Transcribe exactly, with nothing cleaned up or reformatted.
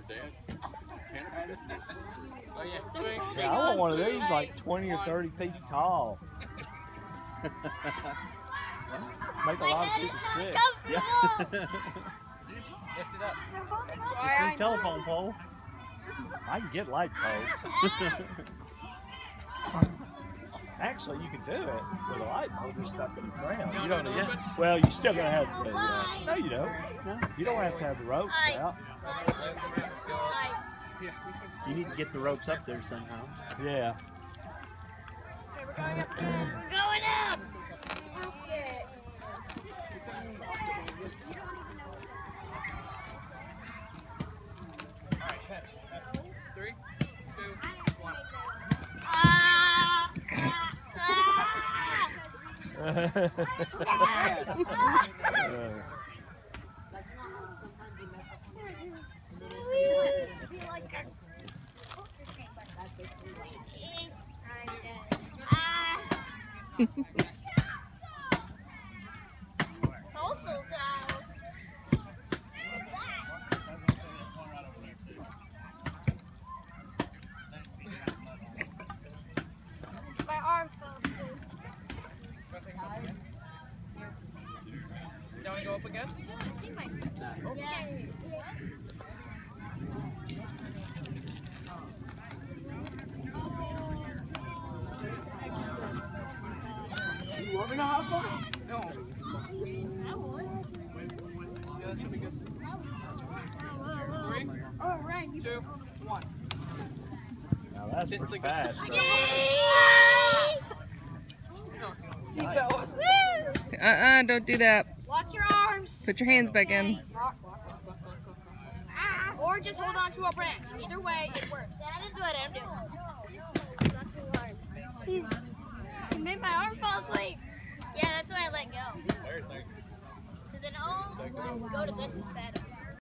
Oh, yeah. Yeah, I want one of these like twenty or thirty feet tall. Make a lot of people sick. Yeah. Lift it up. Just need a telephone pole. I can get light poles. Actually, you can do it with a light pole just stuck in the ground. You don't need. Well, you still gonna have to. Uh, no, you don't. No, you don't have to have the ropes out. You need to get the ropes up there somehow. Yeah. Okay, we're going up. We're going up. Alright, that's, that's three, two, one. Ah! Postal town. My arm's going through. You want to go up again? Yeah. You want me to hop on? No. I would. Yeah, that should be good. Three, Oh, right. two, one. Now that's It's pretty like a- fast. Seatbelt. Uh-uh, don't do that. Lock your arms. Put your hands back in. Lock, lock, lock, lock, lock, lock. Ah, or just hold on to a branch. Either way, it works. That is what I'm doing. He's he made my arm fall asleep. Yeah, that's why I let go. So then I'll go to this bed.